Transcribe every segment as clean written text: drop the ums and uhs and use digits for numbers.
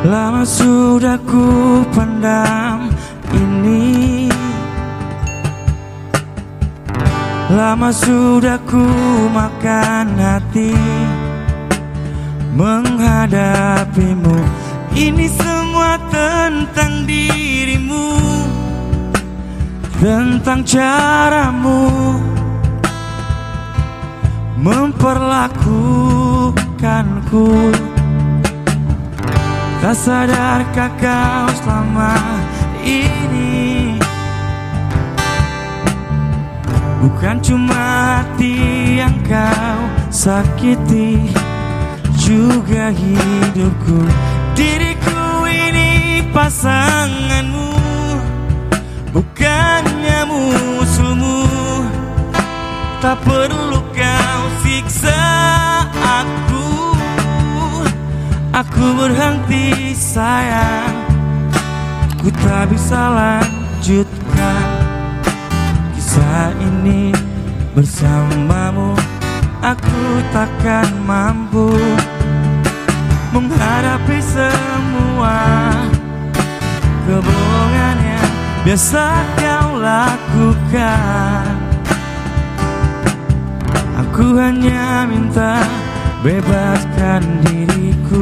Lama sudah ku pendam ini, lama sudah ku makan hati menghadapimu. Ini semua tentang dirimu, tentang caramu memperlakukanku. Tak sadarkah kau selama ini bukan cuma hati yang kau sakiti, juga hidupku. Diriku ini pasanganmu, bukannya musuhmu. Tak perlu kau siksa aku berhenti sayang. Ku tak bisa lanjutkan kisah ini bersamamu. Aku takkan mampu menghadapi semua kebohongan yang biasa kau lakukan. Aku hanya minta bebaskan diriku.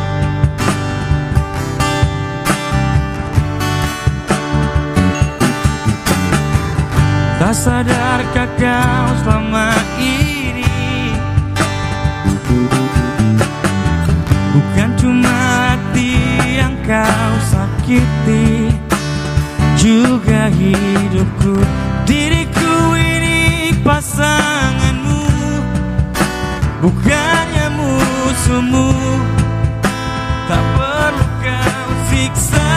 Tak sadarkah kau selama ini bukan cuma hati yang kau sakiti, juga hidupku. Diriku ini pasanganmu, bukannya musuhmu. Tak perlu kau siksa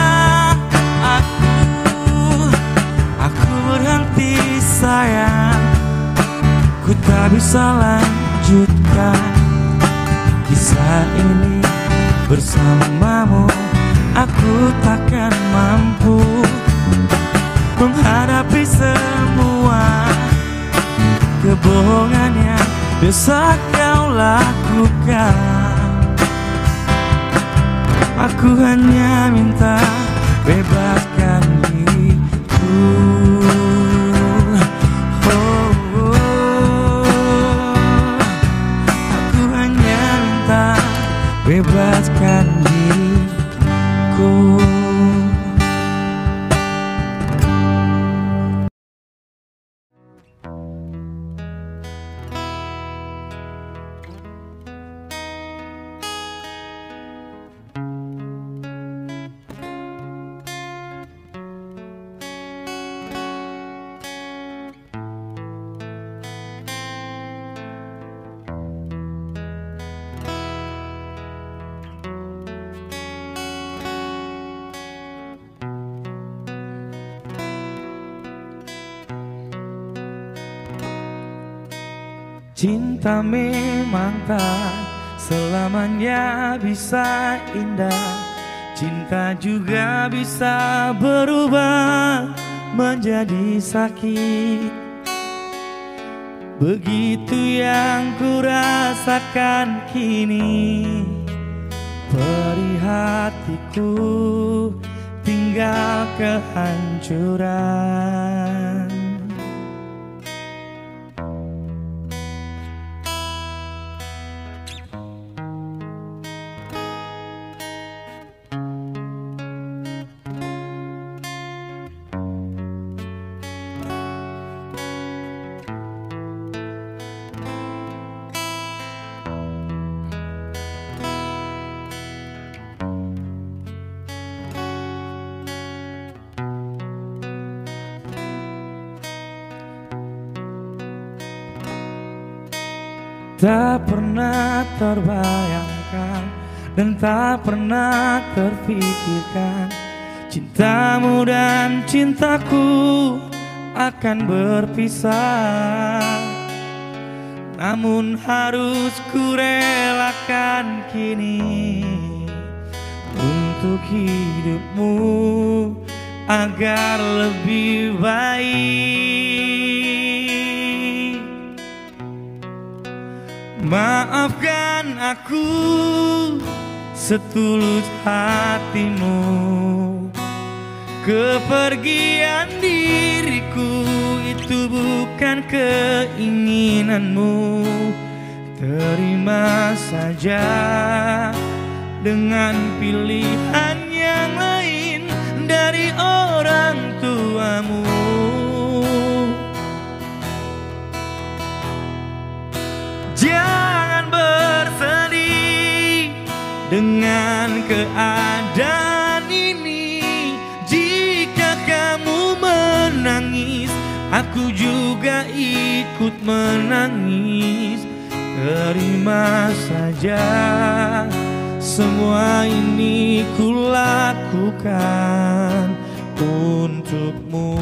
aku berhenti sayang. Ku tak bisa lanjutkan kisah ini bersamamu. Aku takkan mampu menghadapi semua kebohongan yang biasa kau lakukan. Aku hanya minta bebaskan diriku. Aku hanya minta bebaskan diriku. Cinta memang tak selamanya bisa indah. Cinta juga bisa berubah menjadi sakit. Begitu yang ku rasakan kini. Perih hatiku tinggal kehancuran. Tak pernah terbayangkan dan tak pernah terfikirkan cintamu dan cintaku akan berpisah. Namun harus ku relakan kini untuk hidupmu agar lebih baik. Maafkan aku setulus hatimu. Kepergian diriku itu bukan keinginanmu. Terima saja dengan pilihan yang lain dari orang tuamu. Jangan bersedih dengan keadaan ini. Jika kamu menangis, aku juga ikut menangis. Terima saja, semua ini kulakukan untukmu.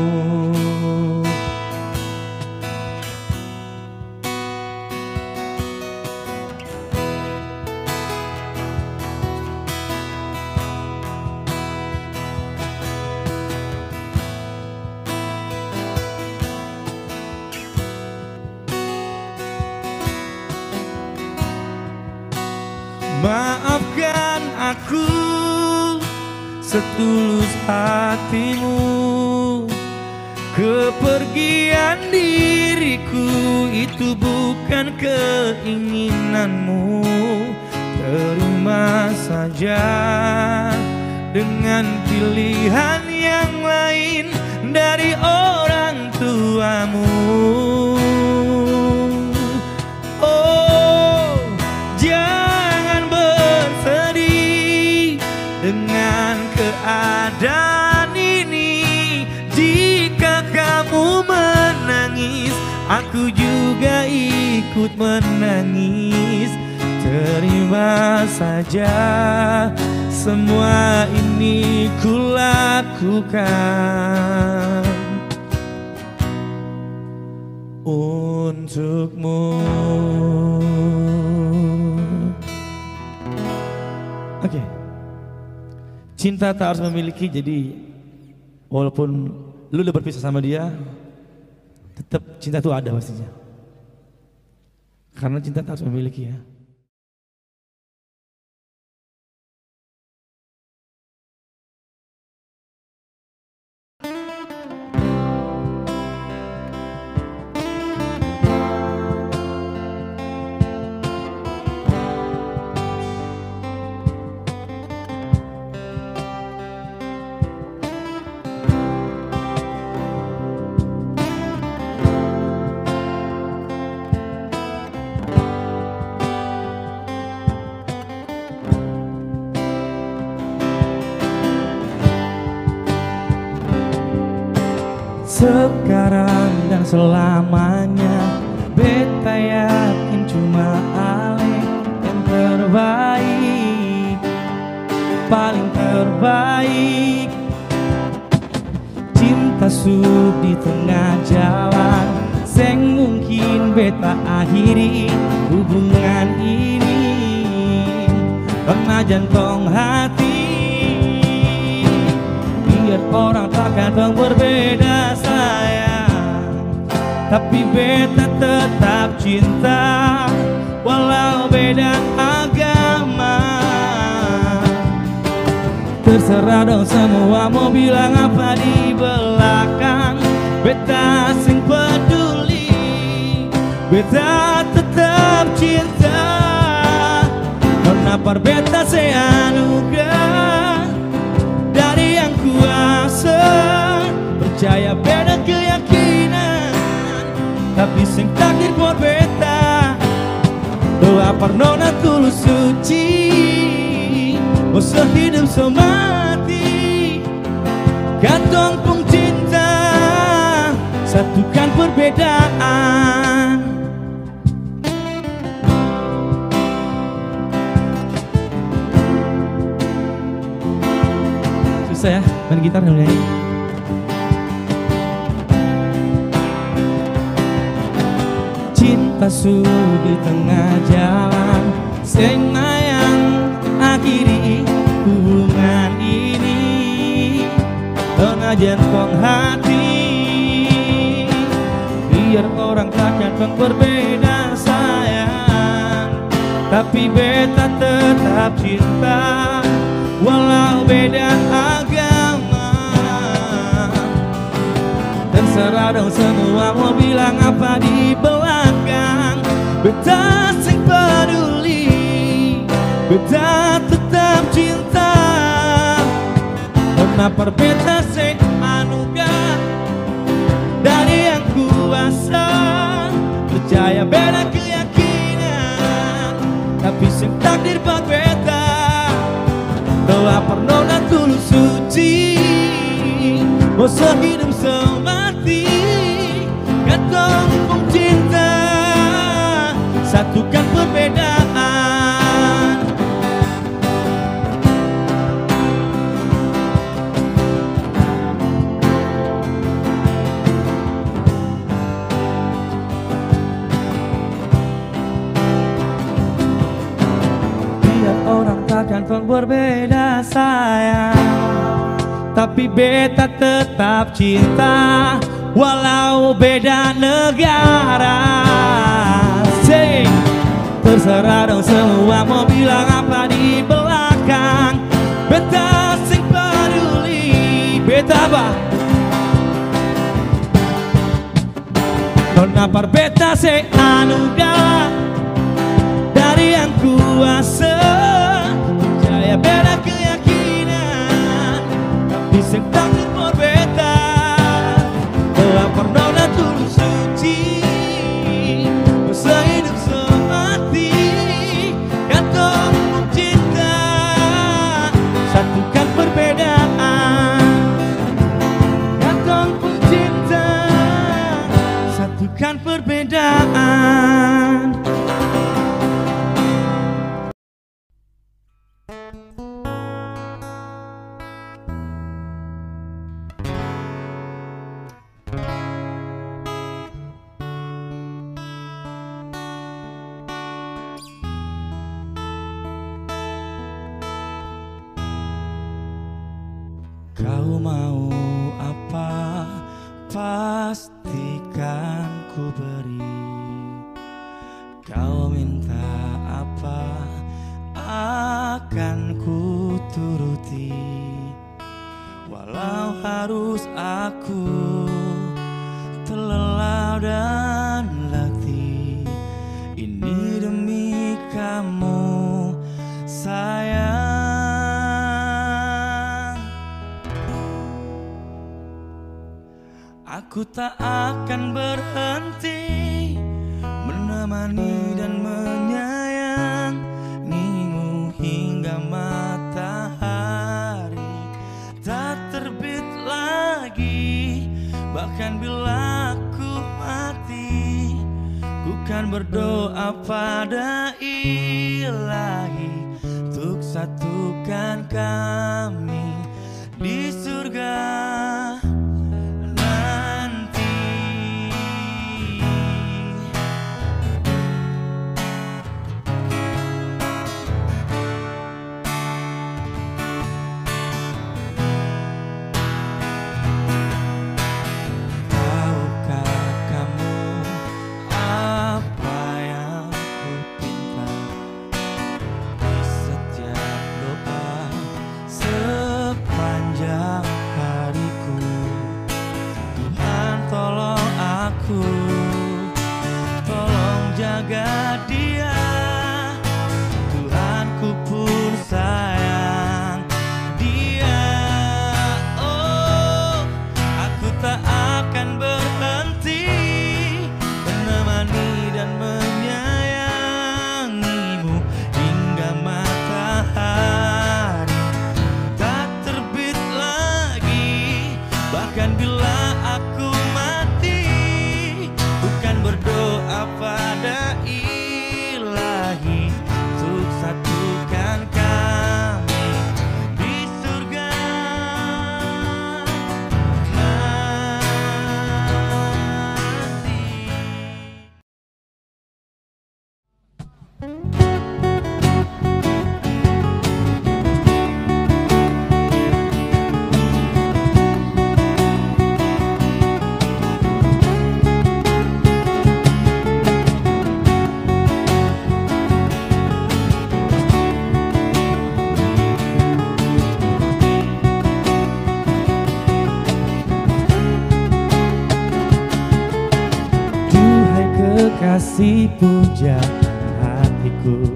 Maafkan aku setulus hatimu. Kepergian diriku itu bukan keinginanmu. Terima saja dengan pilihan yang lain dari orang tuamu. Dengan keadaan ini, jika kamu menangis, aku juga ikut menangis. Terima saja, semua ini kulakukan untukmu. Oke. Cinta tak harus memiliki, jadi walaupun lu udah berpisah sama dia, tetap cinta itu ada pastinya. Karena cinta tak harus memiliki ya. Sekarang dan selamanya, beta yakin cuma Ale yang terbaik, paling terbaik. Cinta sub di tengah jalan, seng mungkin beta akhiri hubungan ini. Karena jantung hati, biar orang takkan berbeda sayang, tapi beta tetap cinta walau beda agama. Terserah dong semua mau bilang apa di belakang, beta sing peduli, beta tetap cinta. Karena beta seanugerah dari yang kuasa, percaya beda keyakinan, tapi sing takdir buat beta. Doa pernona tulus suci, mau sehidup semati. Katong pun cinta, satukan perbedaan. Susah ya main gitar dan nyanyi. Cinta su di tengah jalan, sing yang akhiri hubungan ini. Tengah jantung hati, biar orang takkan berbeda sayang, tapi beta tetap cinta walau beda agama. Terserah dong semua mau bilang apa di belakang. Beta sing peduli, beta tetap cinta. Kenapa beta sing anugerah dari yang kuasa. Percaya beda keyakinan, tapi sing takdir buat beta. Doa pernah tulus suci, mau sehidup semati. Katong pun cinta, satukan perbedaan. Tiap orang takkan pun berbeda sayang, tapi beta tetap cinta walau beda negara. Sing terserah dong semua mau bilang apa di belakang. Beta sing peduli, beta apa? Kenapa beta sing anugerah dari yang kuasa. Percaya beda keyakinan, tapi sing takdir berbeda. Doa pernah tulus suci, sehidup semati. Katong cinta, satukan perbedaan. Katong cinta, satukan perbedaan. Kau mau apa, pastikan ku beri. Kau minta apa, akan ku turuti. Walau harus aku terlelah dan letih, ini demi kamu sayang. Aku tak akan berhenti menemani dan menyayangimu hingga matahari tak terbit lagi. Bahkan bila aku mati, ku kan berdoa pada Ilahi untuk satukan kami di surga. Tolong jaga dia, Tuhanku pun sayang dia. Oh, aku tak akan berhenti menemani dan menyayangimu hingga matahari tak terbit lagi. Bahkan bila aku berdoa pada Ilahi untuk satukan kami di surga nanti. kasih pujaan hatiku.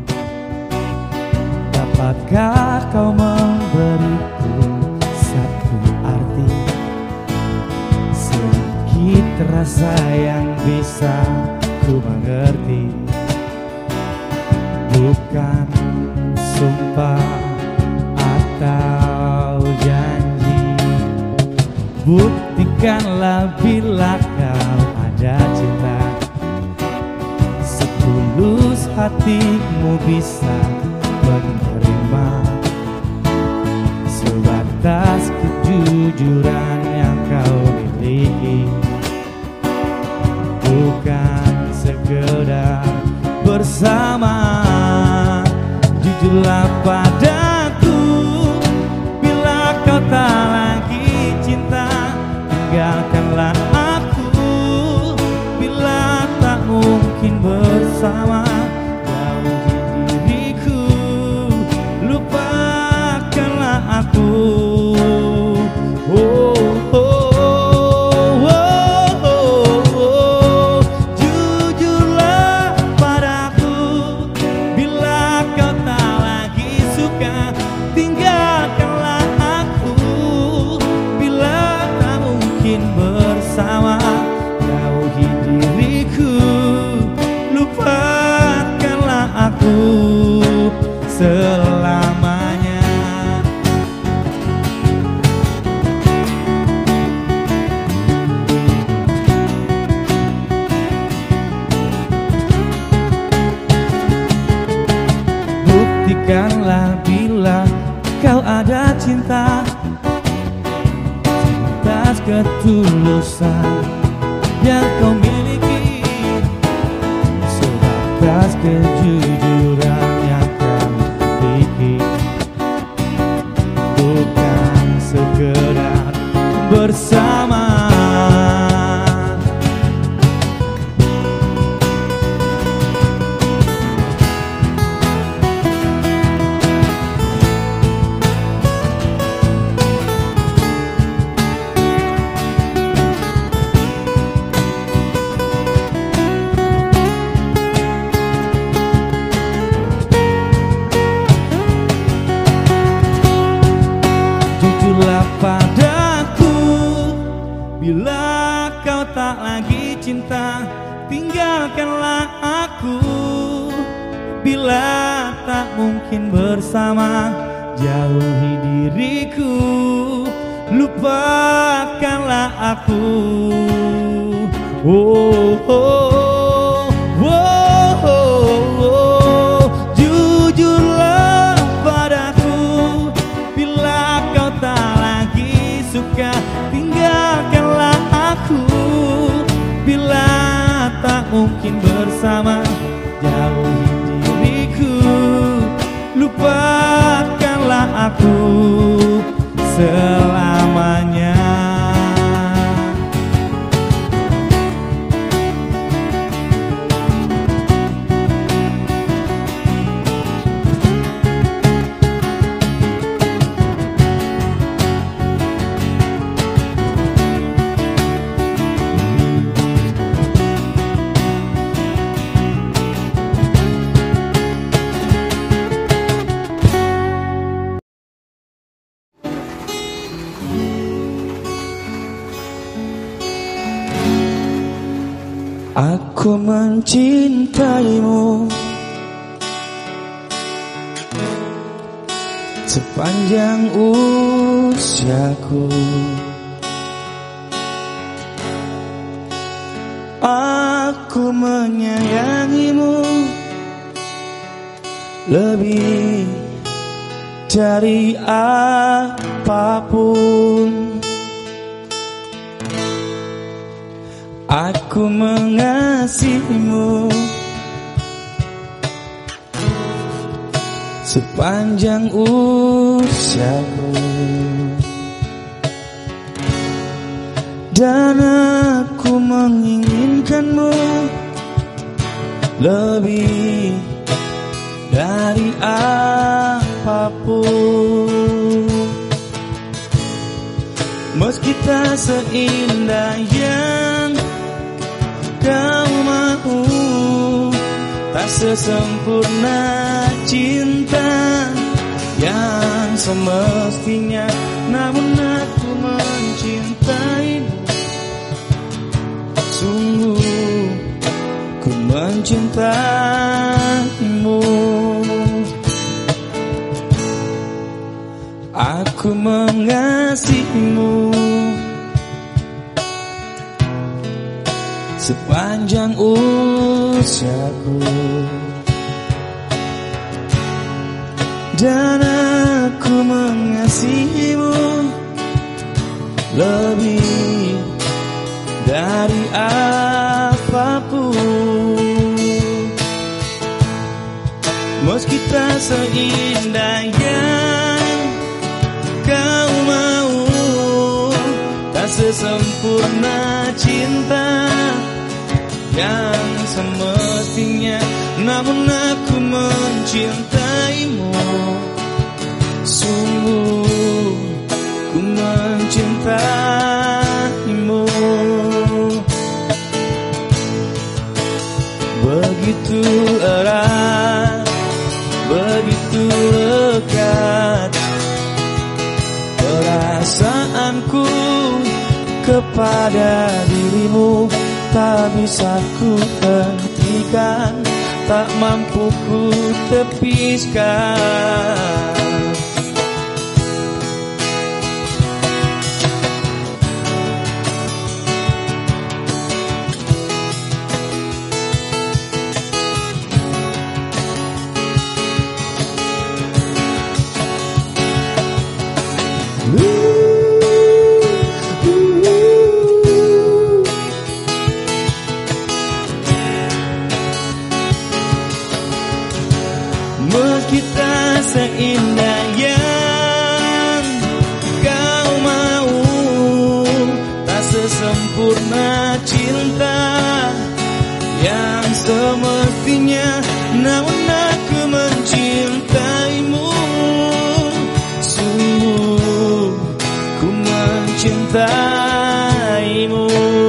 Dapatkah kau memberiku satu arti, sedikit rasa yang bisa ku mengerti? Bukan sumpah atau janji, buktikanlah bila kau ada cinta. Setulus hatimu bisa menerima sebatas kejujuran yang kau miliki. Bukan sekedar bersama, jujurlah padaku bila kau tak lagi cinta. Tinggalkanlah aku bila tak mungkin bersama. Jauhi diriku, lupakanlah aku. Selamanya. Buktikanlah bila kau ada cinta, sebatas ketulusan yang kau miliki, sebatas kejujuran yang bukan sekedar bersama. Padaku bila kau tak lagi cinta. Tinggalkanlah aku bila tak mungkin bersama. Jauhi diriku, lupakanlah aku. Oh, oh, oh, oh, oh. Jujurlah padaku bila kau tak suka. Tinggalkanlah aku bila tak mungkin bersama. Jauhi diriku, lupakanlah aku selamanya. Aku mencintaimu sepanjang usiaku. Aku menyayangimu lebih dari apapun. Aku mengasihimu sepanjang usiaku, dan aku menginginkanmu lebih dari apapun. Meski tak seindah yang kau mau, tak sesempurna cinta yang semestinya, namun aku mencintaimu. Sungguh ku mencintaimu. Aku mengasihimu sepanjang usiaku, dan aku mengasihimu lebih dari apapun. Meski tak seindah yang kau mau, tak sesempurna cinta yang semestinya, namun aku mencintaimu. Sungguh ku mencintaimu. Begitu erat, begitu lekat perasaanku kepada dirimu. Tak bisa ku hentikan, tak mampu ku tepiskan. Meski tak seindah yang kau mau, tak sesempurna cinta yang semestinya, namun aku mencintaimu. Sungguh ku mencintaimu.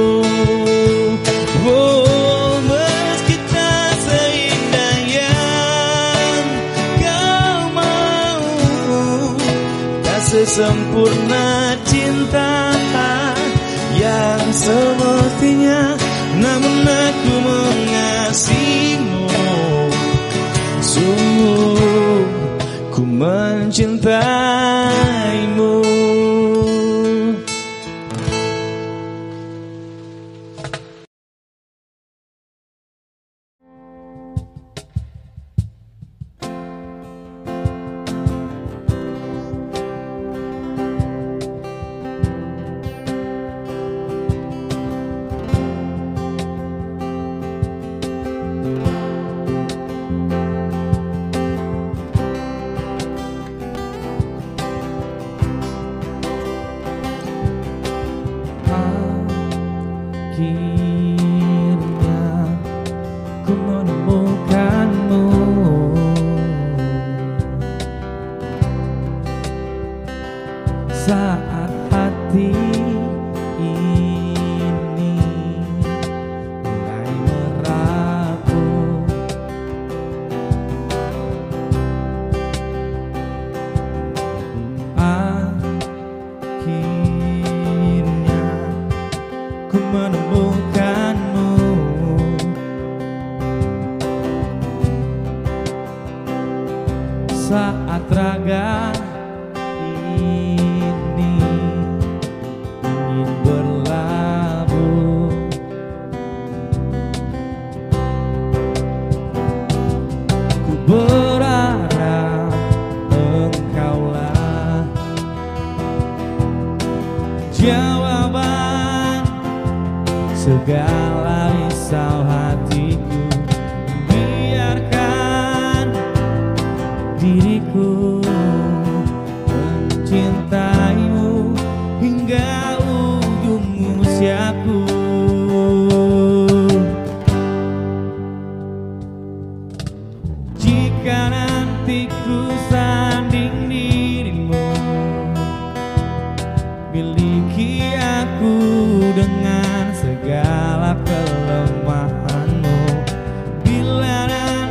Sempurna cinta yang semestinya, namun aku mengasihimu. Sungguh ku mencintaimu. Akhirnya ku menemukanmu, saat hati ini mulai merapuh. Akhirnya ku menemukanmu, saat raga ini ingin berlabuh. Ku berharap engkaulah jawaban segala risau hatiku. Biarkan diriku mencintaimu hingga ujung usiaku. Jika nanti ku sanding dirimu, miliki aku dengan segala kelemahanmu. Bila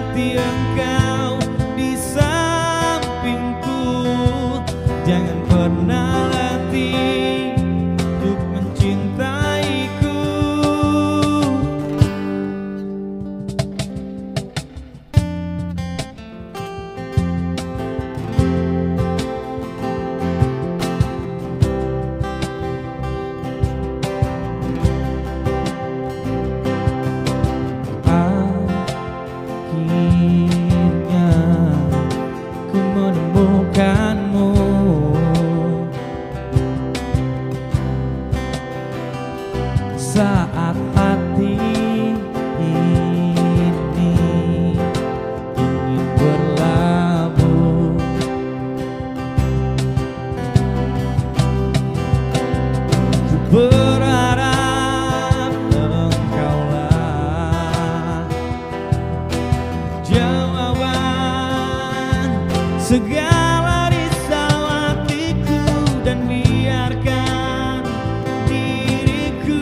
segala risau hatiku dan biarkan diriku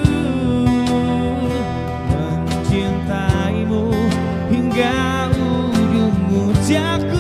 mencintaimu hingga ujung usiaku.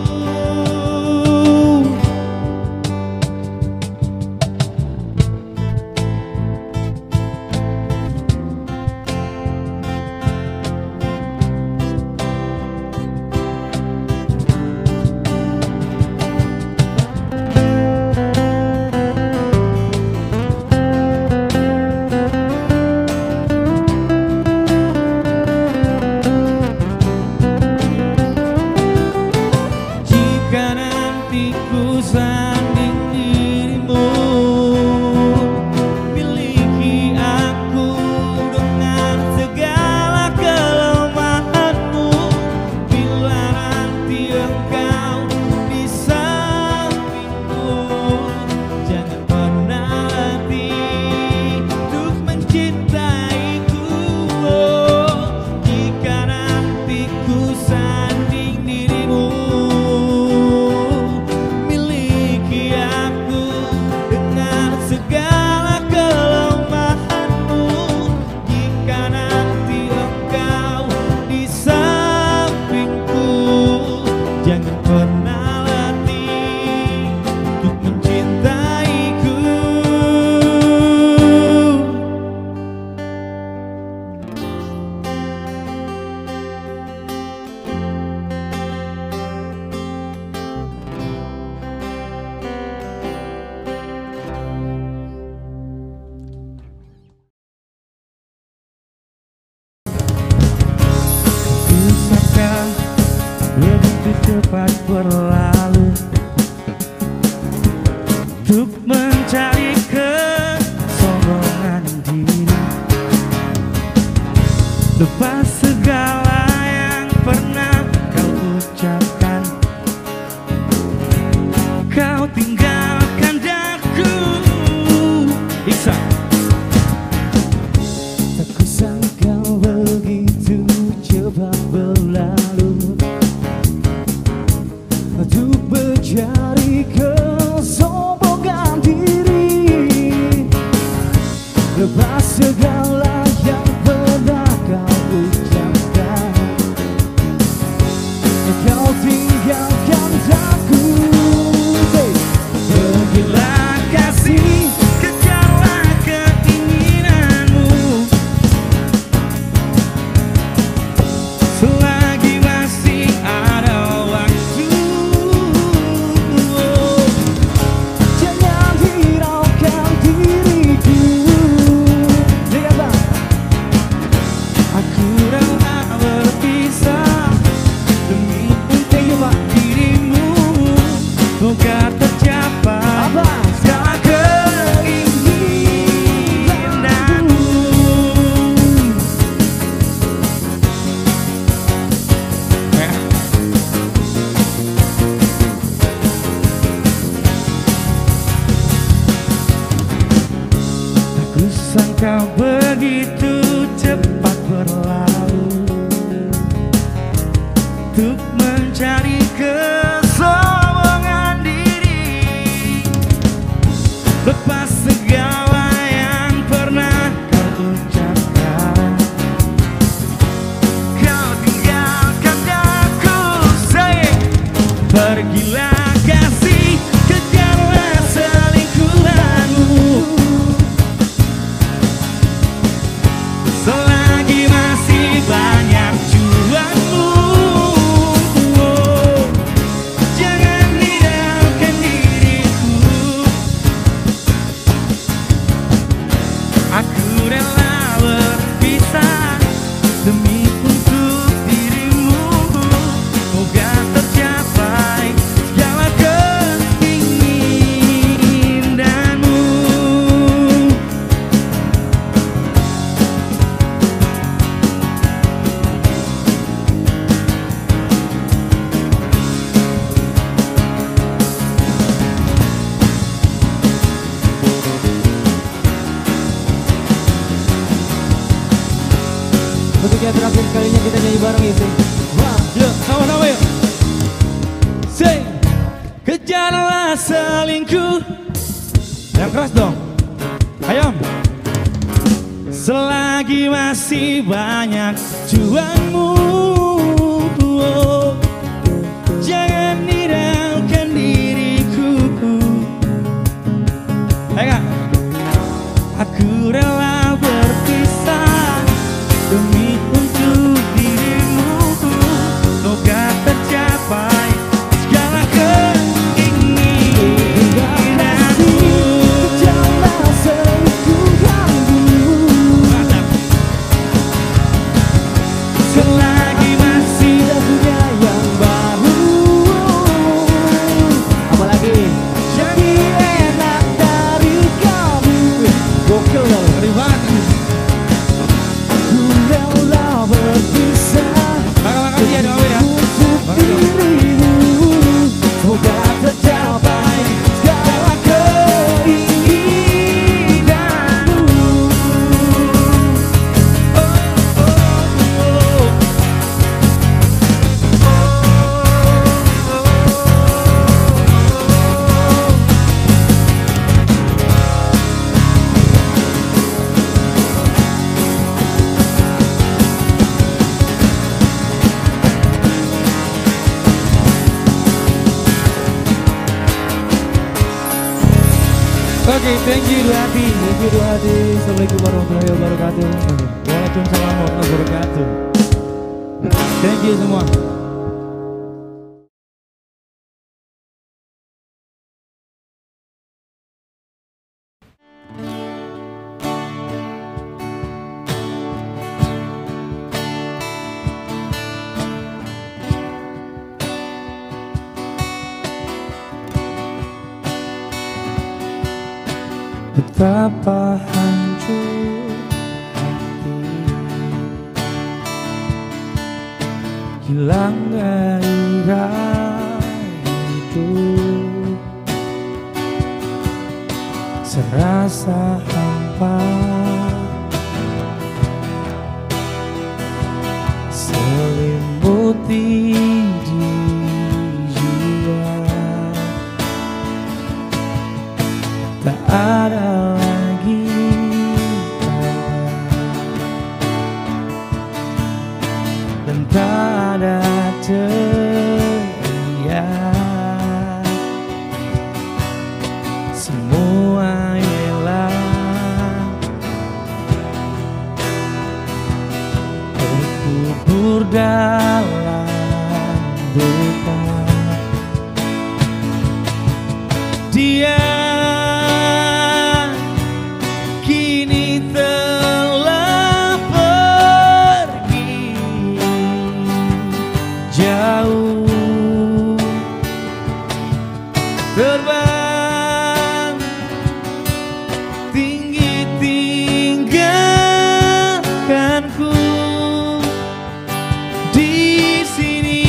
Cepat berlalu untuk mencari kesombongan diri, lepas segala yang pernah kau ucapkan. Kau tinggalkan daku, Iksan. Tak kusangka begitu cepat berlalu untuk mencari kesombongan diri, lepas segala yang pernah kau ucapkan. Kau tinggalkan aku, pergilah kasih, kejarlah keinginanmu. Selagi masih ada waktu, semoga tercapai segala keinginanmu. Aku sangka begitu cepat berlalu untuk mencari kesombongan diri, lepas segala yang pernah kau ucapkan. Kau tinggalkan aku, say. Pergilah kasih, kejarlah selingkuhanmu. Selagi masih banyak juanmu, jangan tinggalkan diriku. Aku rela berpisah demi untuk dirimu. Semoga tercapai segala keinginanmu. Untuk yang terakhir kalinya kita nyanyi bareng ya, Sing. Yuk, sama-sama yuk. Sing. selingkuh. Yang keras dong. Ayo. Selagi masih banyak juangmu, jangan hiraukan diriku. Ayo Kak. Aku rela berpisah demi untuk dirimu. Semoga tercapai segala keinginanmu. Jangan selingkuhanmu. Selagi masih Tidak punya yang baru. Apalagi jadi enak dari kamu. Gokil loh. ngeri banget. Aku rela berpisah Makan dia dong ya. untuk dirimu. Semoga tercapai segala keinginanmu. Oke, thank you Dua Hati. Thank you Dua Hati. Assalamualaikum warahmatullahi wabarakatuh. Waalaikumsalam warahmatullahi wabarakatuh. Thank you semua. Betapa hancur hati, hilang gairah hidup, serasa hampa, selimuti di jiwa. Tak ada lagi tawa, dan tak ada teriak. Semua hilang, terkubur dalam duka. Dia kini telah pergi jauh, terbang tinggi tinggalkanku di sini.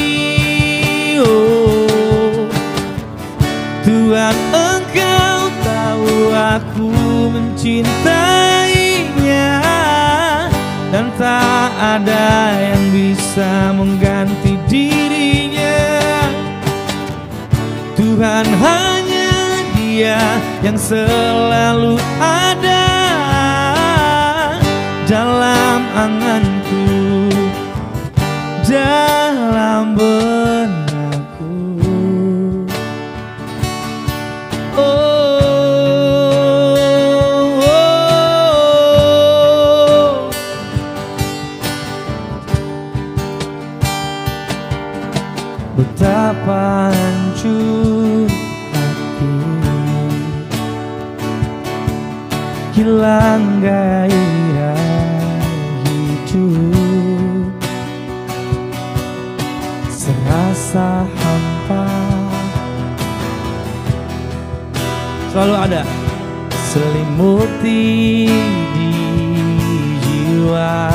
Oh Tuhan, Engkau tahu aku mencintainya, dan tak ada yang bisa mengganti dirinya. Tuhan, hanya Dia yang selalu ada dalam anganku, dalam benakku. Betapa hancur hati, hilang gairah hidup, serasa hampa. Selalu ada selimuti di jiwa.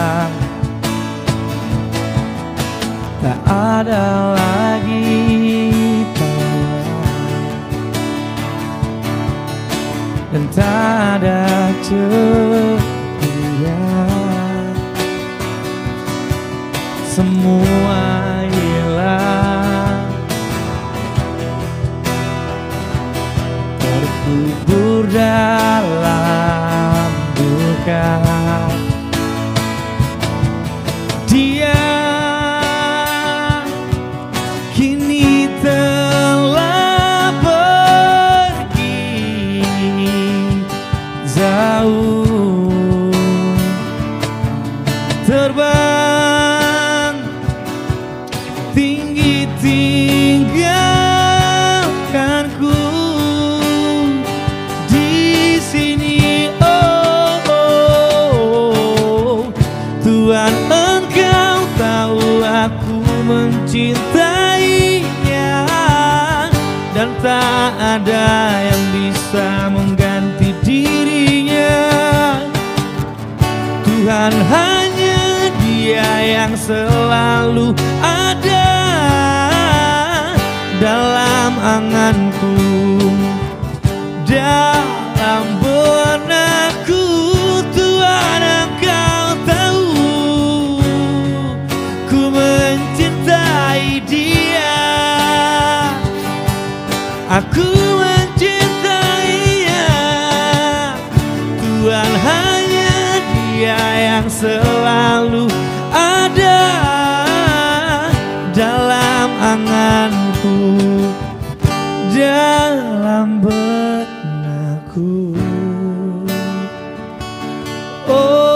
Tak ada lagi tawa, dan tak ada teriak. Semua hilang, tinggalkanku di sini. Oh, oh, Tuhan, Engkau tahu aku mencintainya, dan tak ada yang bisa mengganti dirinya. Tuhan, hanya Dia yang selalu ada dalam anganku, dalam benakku. Tuhan, Engkau tahu ku mencintai Dia, aku mencintainya. Tuhan, hanya Dia yang selalu ada dalam anganku, dalam benakku. Oh,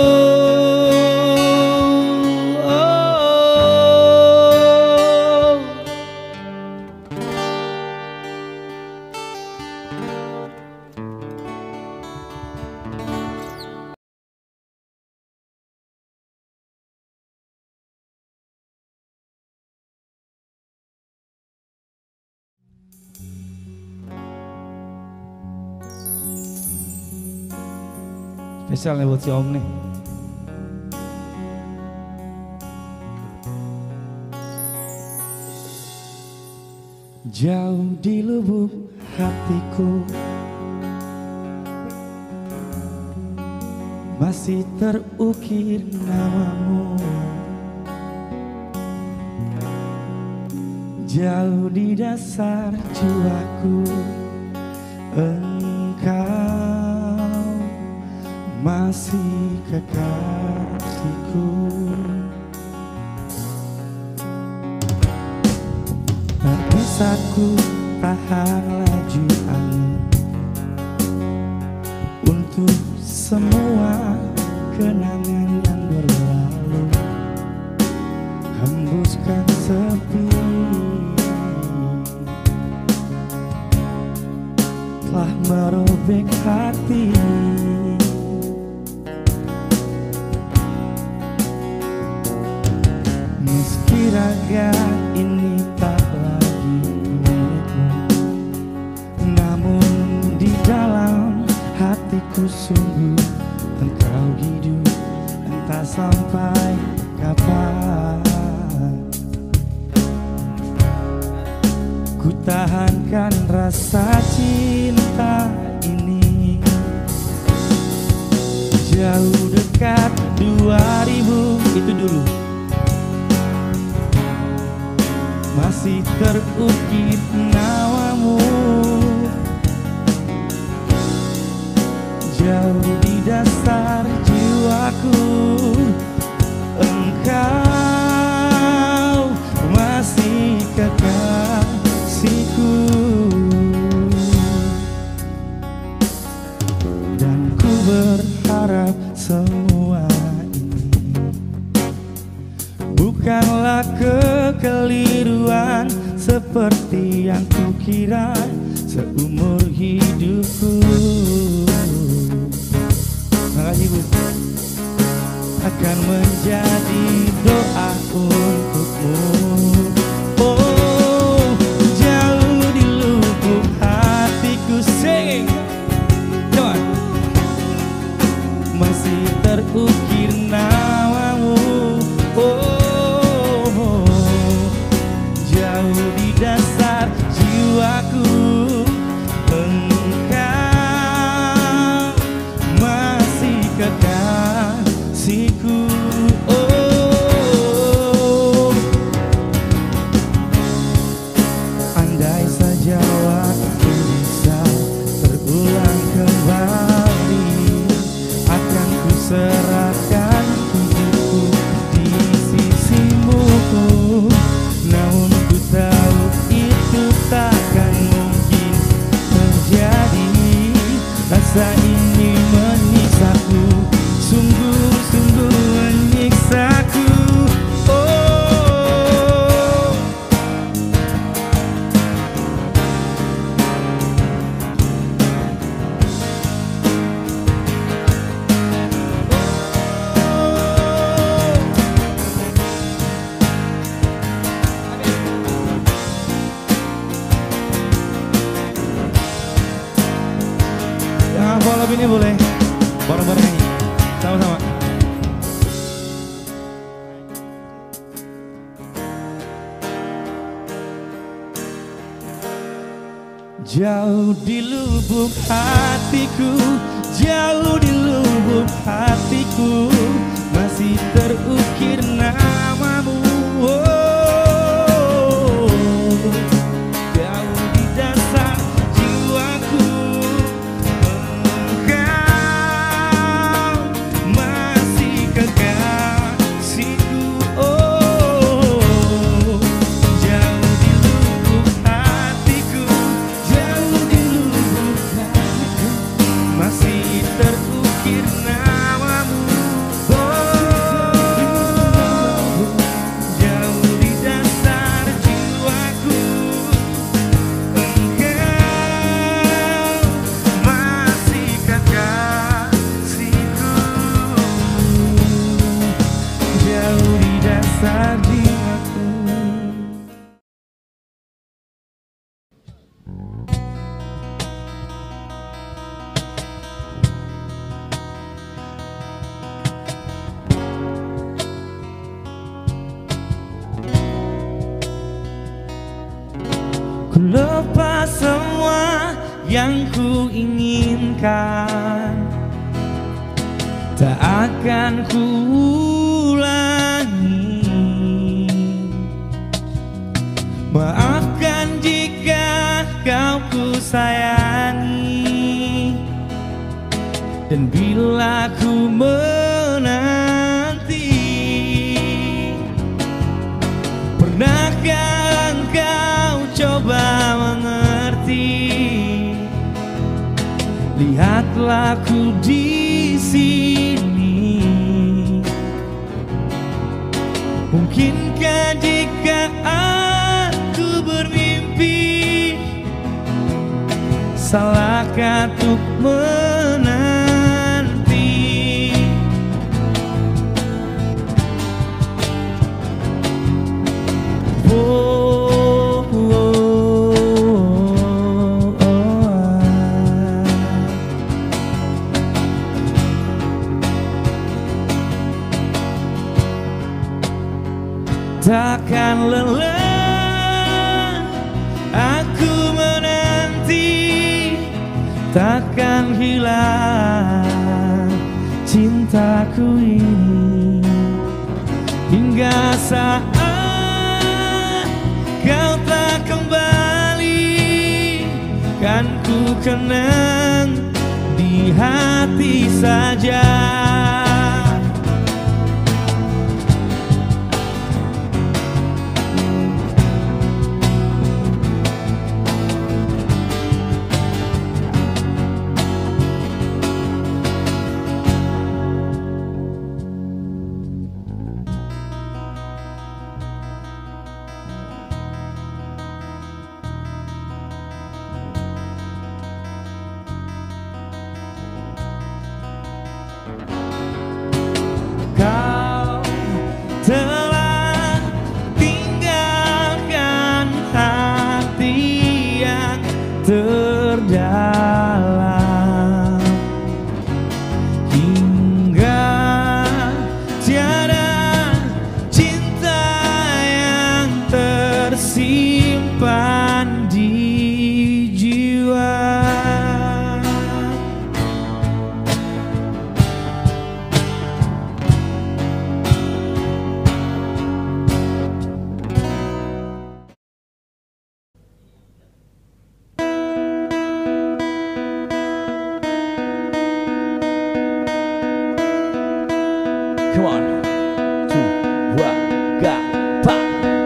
spesial nih buat si Om nih. Jauh di lubuk hatiku masih terukir namamu. Jauh di dasar jiwaku Engkau masih kekasihku. Tak bisa ku tahan laju angin untuk semua kenangan yang berlalu, hembuskan sepi telah merobek hati. Meski raga ini tak lagi milikmu, namun di dalam hatiku sungguh Engkau hidup, entah sampai kapan. Ku tahankan rasa cinta ini jauh dekat 2000 itu dulu, masih terukir namamu. Jauh di dasar jiwaku Engkau masih kekasihku. Dan ku berharap semua ini bukanlah kekeliruan seperti yang kukira seumur hidupku. Makasih Bu. Akan menjadi doa untukmu. Oh, jauh di lubuk hatiku sing, come on, masih terukir namamu. Oh, jauh di dasar jiwaku Engkau masih kekasihku. Oh, andai saja waktu bisa terulang kembali, akan ku serahkan hidupku di sisimu. Namun ku tahu itu takkan mungkin terjadi. Rasa ini menyiksaku, sungguh-sungguh menyiksaku. Oh, lagu ini boleh bareng-bareng nyanyi sama-sama. Jauh di lubuk hatiku, jauh di lubuk hatiku, masih terukir namamu. Oh, jauh di dasar jiwaku, engkau masih kekasihku. Oh, jauh di lubuk hatiku, jauh di lubuk hatiku, masih terukir namamu. Ku lepas semua yang ku inginkan, tak akan ku ulangi. Maafkan jika kau ku sayangi, dan bila ku menanti, pernahkah engkau coba mengerti? Lihatlah ku di sini. Mungkinkah jika aku bermimpi, salahkah untuk menanti? Oh, oh, oh, oh. Takkan lelah aku menanti, takkan hilang cintaku ini, hingga saat kau tak kembali, kan ku kenang di hati saja. Kau telah tinggalkan hati yang terdalam, hingga tiada cinta yang tersimpan di jiwa. Come on, 2, 1, go, pop.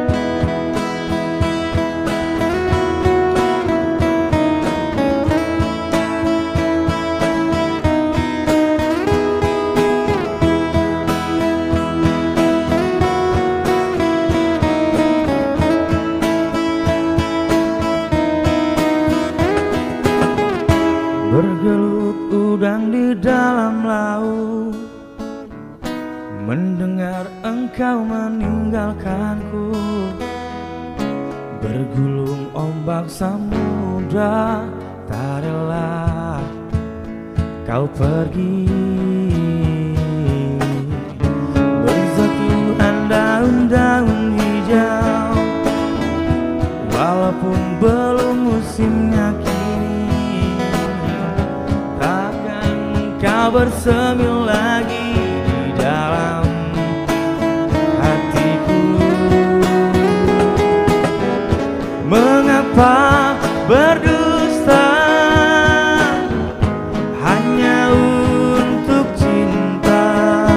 Bergelut udang di dalam laut, mendengar engkau meninggalkanku. Bergulung ombak samudra, tak rela kau pergi. Berjatuhan daun-daun hijau, walaupun belum musimnya kini. Takkan kau bersemi lagi di dalam hatiku. Mengapa berdusta hanya untuk cinta?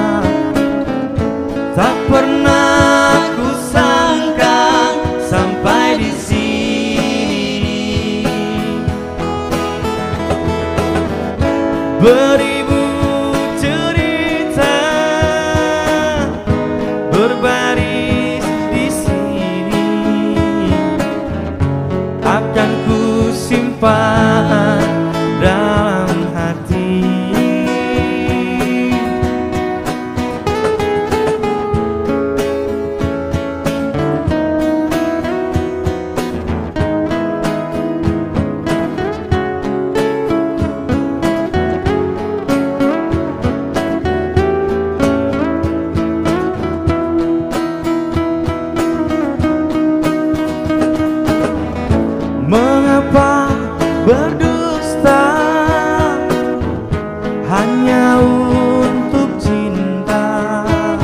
Tak pernah ku sangka sampai di sini. Beribu cerita berbaris di sini, akan ku simpan dalam hati. Mengapa berdusta hanya untuk cinta?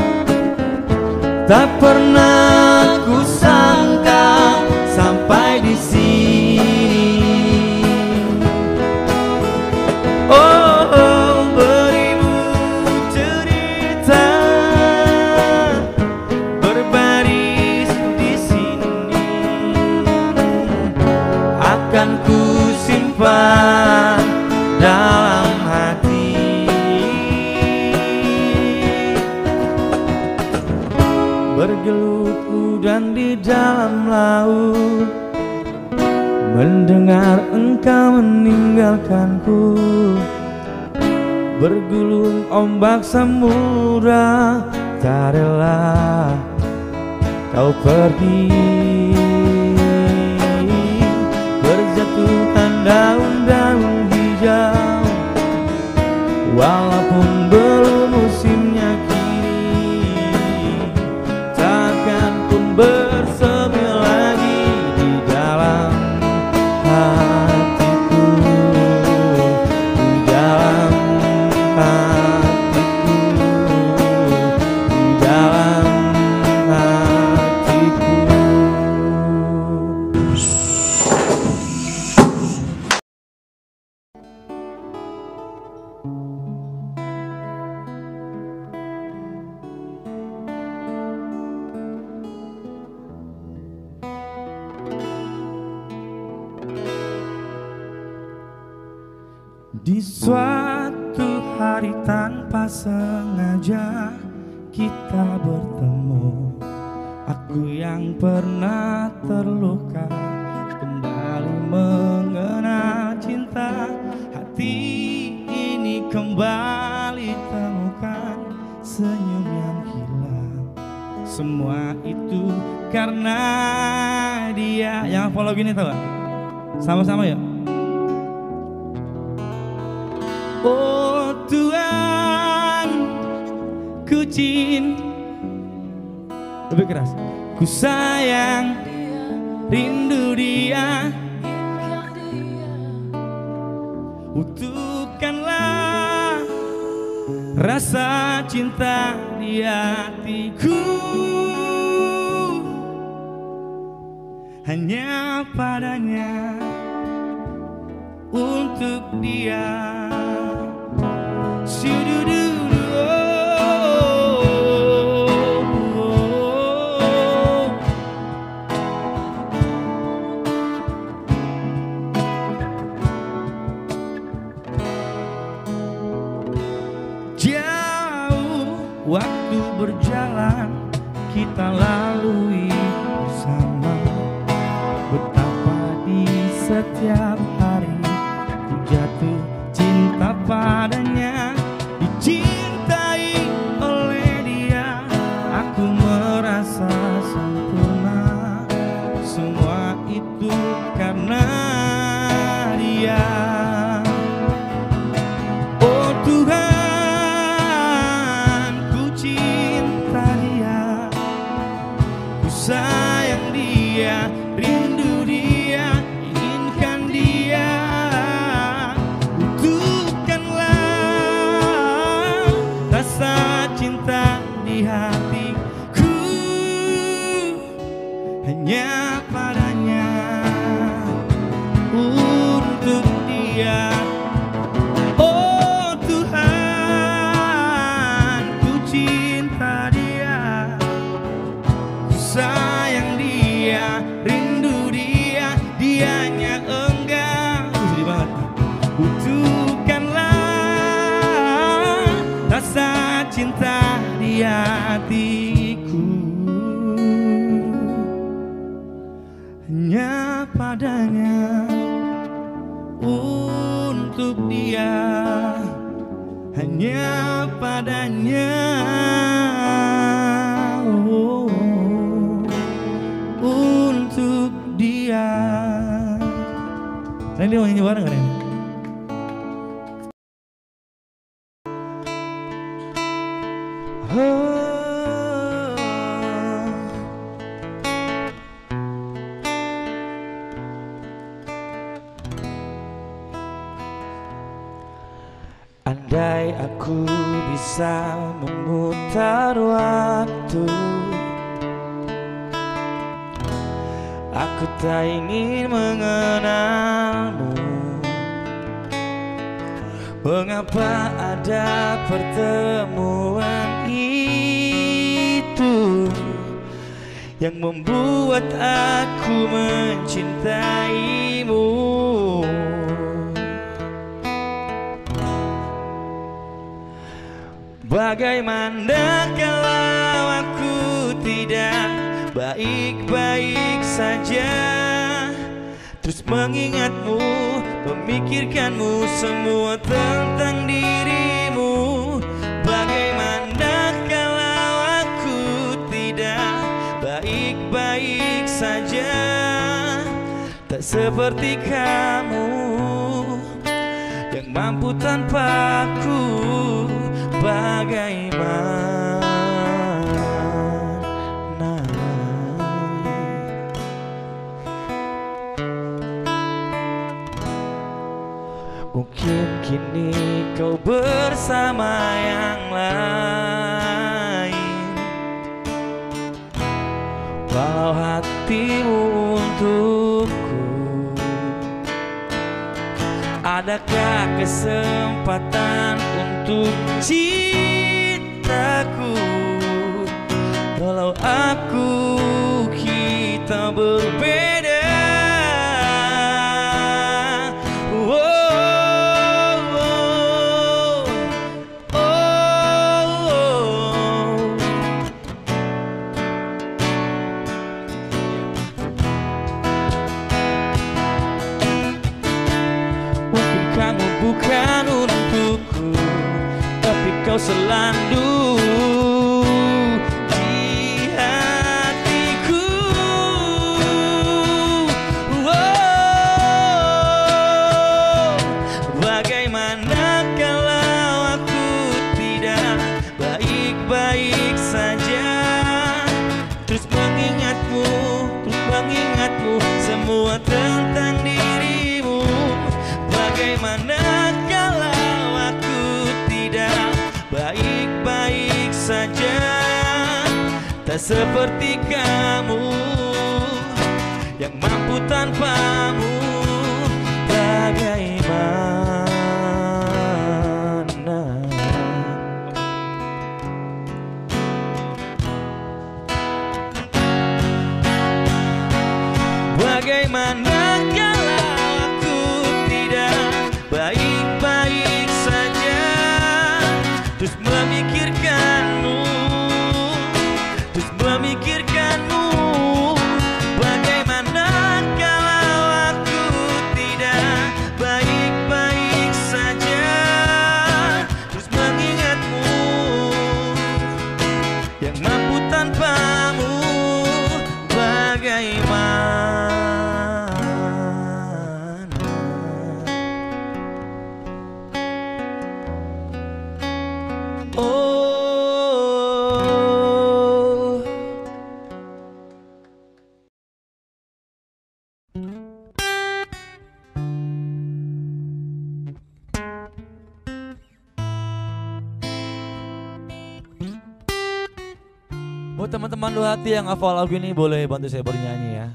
Tak pernah ku sangka sampai di sini. Oh, beribu cerita berbaris di sini, akan ku simpan dalam hati. Bergelut udan di dalam laut, mendengar engkau meninggalkanku. Bergulung ombak samudra, tak rela kau pergi. Berjatuhan daun-daun hijau, walaupun belum musimnya kini. Takkan pun bersemi lagi di dalam hatiku, di dalam hatiku, di dalam hatiku. Di suatu hari tanpa sengaja kita bertemu. Aku yang pernah terluka kembali mengenal cinta. Hati ini kembali temukan senyum yang hilang. Semua itu karena dia. Yang follow gini tau gak? Sama-sama ya. Oh Tuhan, ku cinta. Lebih keras. Ku sayang, rindu dia. Utuhkanlah rasa cinta di hatiku, hanya padanya, untuk dia. Jauh waktu berjalan, kita lalui bersama. Betapa di setiap hari ku jatuh cinta padanya. Dicintai oleh dia, aku merasa sempurna. Semua itu karena dia. Oh rindu dia, inginkan dia. Butuhkanlah rasa cinta di hatiku, hanya padanya, untuk dia. Oh Tuhan, ku cinta dia, ku sayang dia, rindu dia, dianya enggak. Sedih banget. Butuhkanlah rasa cinta di hatiku, hanya padanya, untuk dia, hanya padanya, oh, untuk dia. Nah, ini mau nyanyi bareng kan ini? Andai aku bisa memutar waktu, aku tak ingin mengenalmu. Mengapa ada pertemuan itu yang membuat aku mencintaimu? Bagaimana kalau aku tidak baik-baik saja, terus mengingatmu, memikirkanmu, semua tentang dirimu. Bagaimana kalau aku tidak baik-baik saja, tak seperti kamu yang mampu tanpa aku. Bagaimana mungkin kini kau bersama yang lain, walau hatimu untukku. Adakah kesempatan untuk cintaku, walau aku kita berbeda? Oh, oh, oh, oh. Mungkin kamu bukan untukku, tapi kau selandu di hatiku. Oh, bagaimana kalau aku tidak baik-baik saja, terus mengingatmu, semua tentang dirimu. Bagaimana kalau aku tidak baik-baik saja, tak seperti kamu yang mampu tanpamu. Bagaimana bagaimana kalau aku tidak baik-baik saja, terus memikirkanmu, bagaimana kalau aku tidak baik-baik saja, terus mengingatmu yang mampu tanpamu. Bagaimana Buat teman-teman lu hati yang hafal lagu ini boleh bantu saya bernyanyi ya.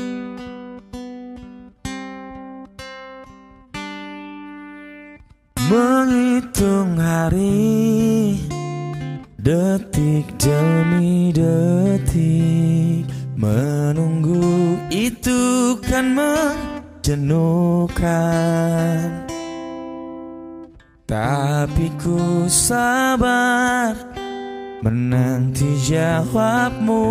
Menghitung hari, detik demi detik, menunggu itu kan menjenuhkan. Tapi ku sabar menanti jawabmu,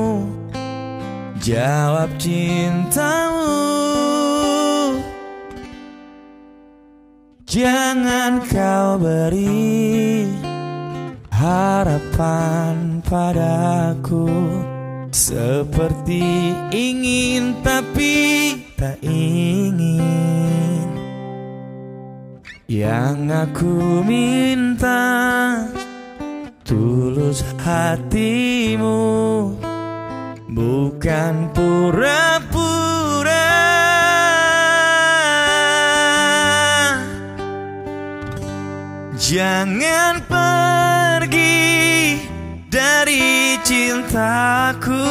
jawab cintamu. Jangan kau beri harapan padaku, seperti ingin tapi tak ingin. Yang aku minta tulus hatimu, bukan pura-pura. Jangan pergi dari cintaku,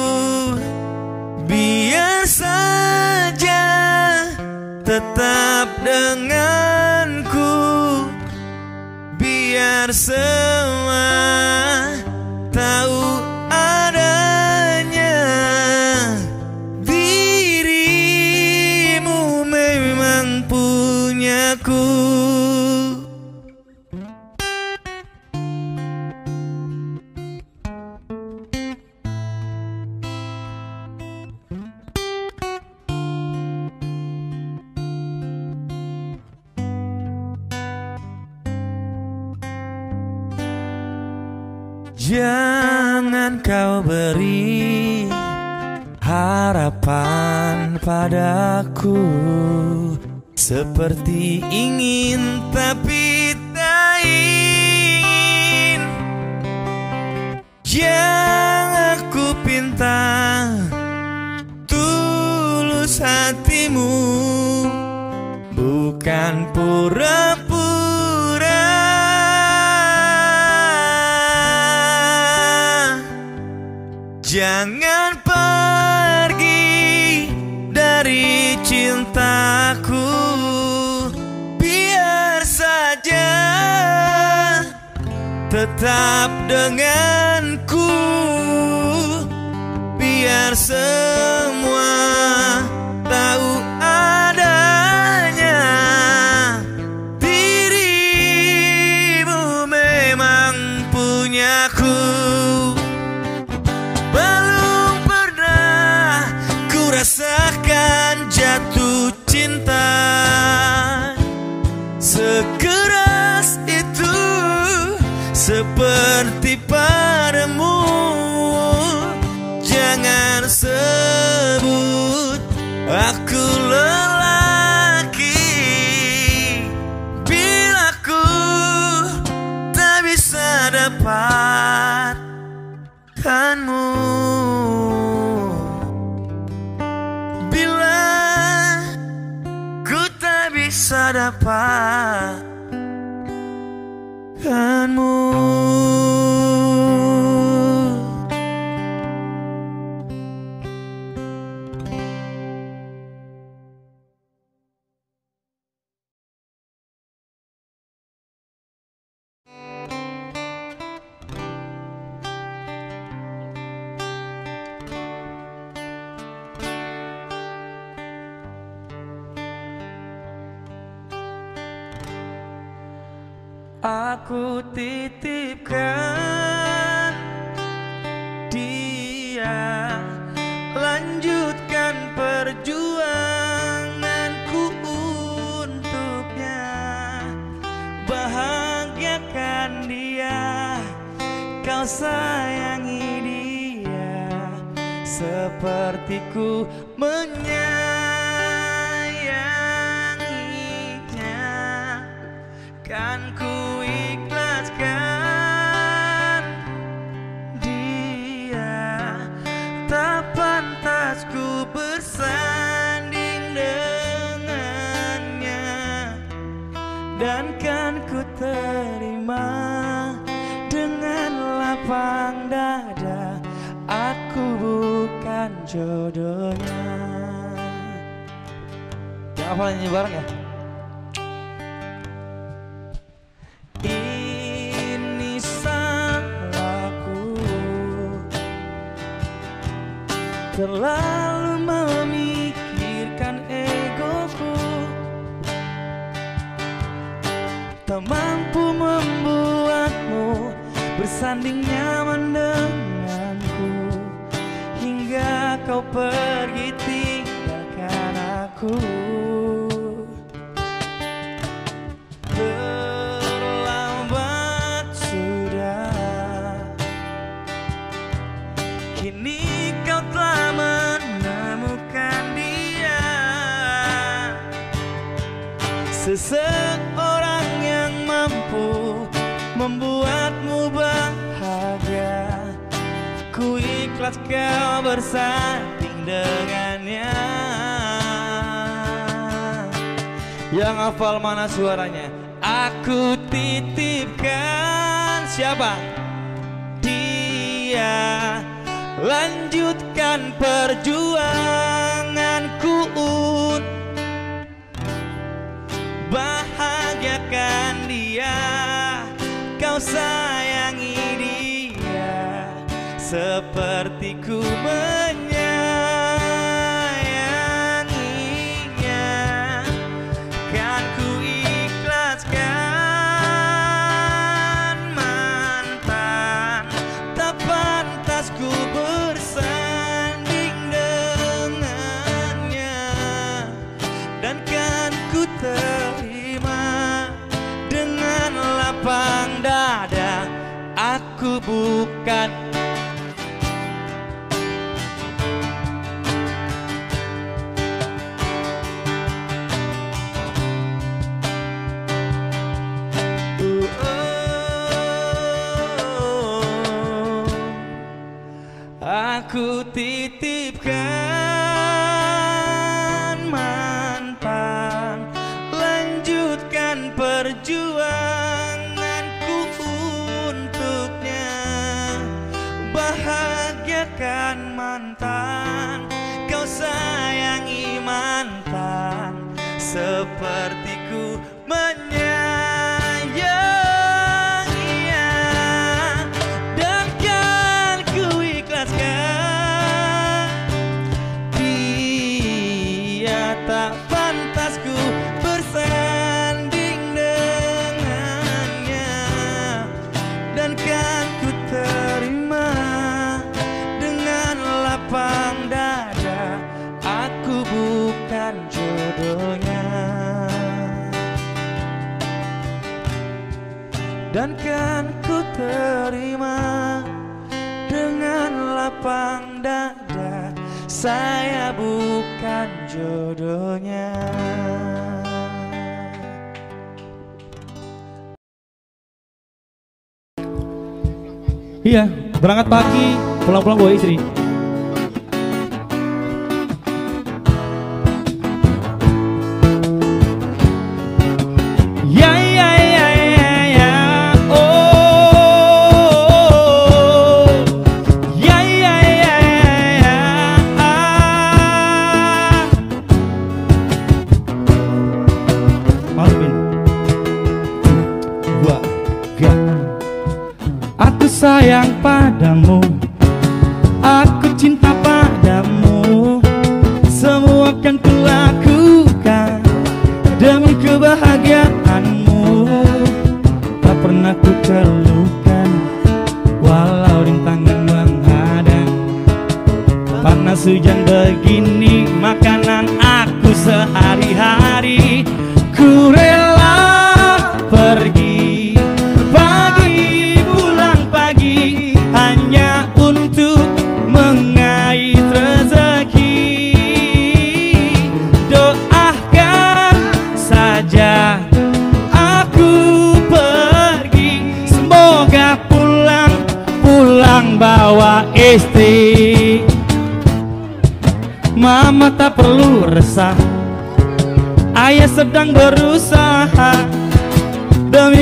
biar saja tetap denganku, biar semua tahu adanya dirimu memang punyaku. Jangan kau beri harapan padaku, seperti ingin tapi tak ingin. Yang aku pinta tulus hatimu, bukan pura-pura. Jangan pergi dari cintaku, biar saja tetap denganku, biar semua tahu adanya dirimu memang punyaku. Rasakan jatuh cinta sekeras itu, seperti padamu. Jangan sebut aku lelaki bila ku tak bisa dapatkanmu. Bisa dapatkanmu. Aku titipkan dia, lanjutkan perjuanganku untuknya, bahagiakan dia, kau sayangi dia seperti ku menyayanginya. Kan ku ikhlaskan dia, tak pantas ku bersanding dengannya, dan kan ku terima dengan lapang dada jodohnya. Yang hafal nyanyi bareng ya. Ini salahku, terlalu memikirkan egoku, tak mampu membuatmu bersanding nyaman denganku, hingga kau pergi tinggalkan aku. Terlambat sudah, kini kau telah menemukan dia, seseorang yang mampu membuatmu bahagia. Ku ikhlas kau bersanding dengannya. Yang hafal mana suaranya? Aku titipkan siapa? Dia. Lanjutkan perjuanganku, bahagiakan dia. Kau sayangi dia seperti ku menyayanginya. Kan ku ikhlaskan mantan, tak pantas ku bersanding dengannya. Dan kan ku terima dengan lapang dada. Aku bukan aku titipkan mantan, lanjutkan perjuanganku untuknya. Bahagiakan mantan, kau sayangi mantan seperti ku menyayanginya. Dan kan ku ikhlaskan dia, tak pantas ku bersanding dengannya. Dan kan ku terima dengan lapang dada. Aku bukan jodohnya. Dan kan ku terima dengan lapang dada. Saya bukan jodohnya. Iya, berangkat pagi, pulang-pulang bawa istri. Ya ya ya ya ya, oh, ya ya ya ya, masukin. Gua gak. Aku sayang padamu, aku cinta padamu. Semua akan kulakukan demi kebahagiaanmu. Tak pernah ku keluhkan walau rintangan menghadang. Panas hujan begini makanan aku sehari-hari. Ku rela pergi pagi pulang pagi hanya untuk mengait rezeki. Doakan saja aku pergi, semoga pulang bawa istri. Mama tak perlu resah, ayah sedang berusaha demi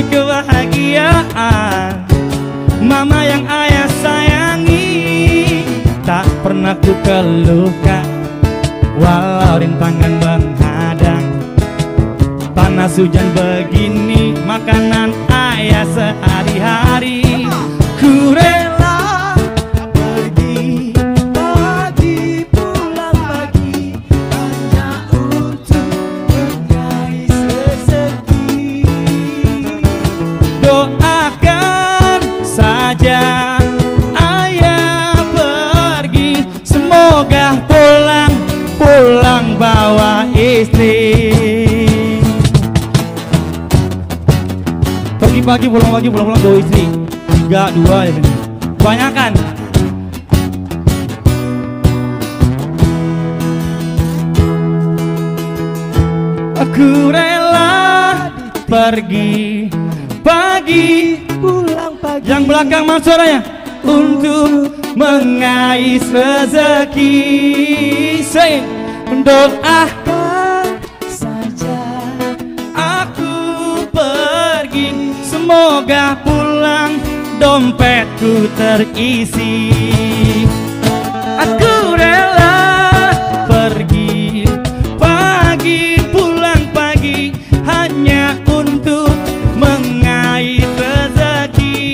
kebahagiaan mama yang ayah sayangi. Tak pernah ku keluhkan, walau rintangan menghadang. Panas hujan begini, makanan ayah sehari-hari. Ku rela Pergi pagi pulang pagi hanya untuk mengais rezeki. doakan saja ayah pergi, semoga pulang bawa istri. Pagi pulang bawa istri. 3, 2 ya. Kebanyakan. Aku rela pergi pagi Pulang pagi. yang belakang mas suaranya, untuk mengais rezeki. Say, doakan Saja aku pergi, semoga pulang dompetku terisi. Aku rela pergi pagi pulang pagi hanya untuk mengais rezeki.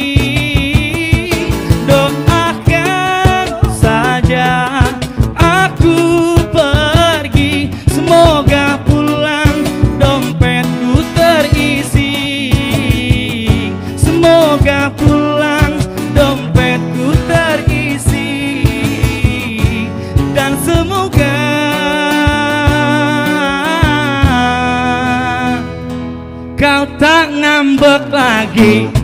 Doakan saja aku pergi, semoga pulang dompetku terisi. Semoga pulang dompetku terisi. Dan semoga kau tak ngambek lagi.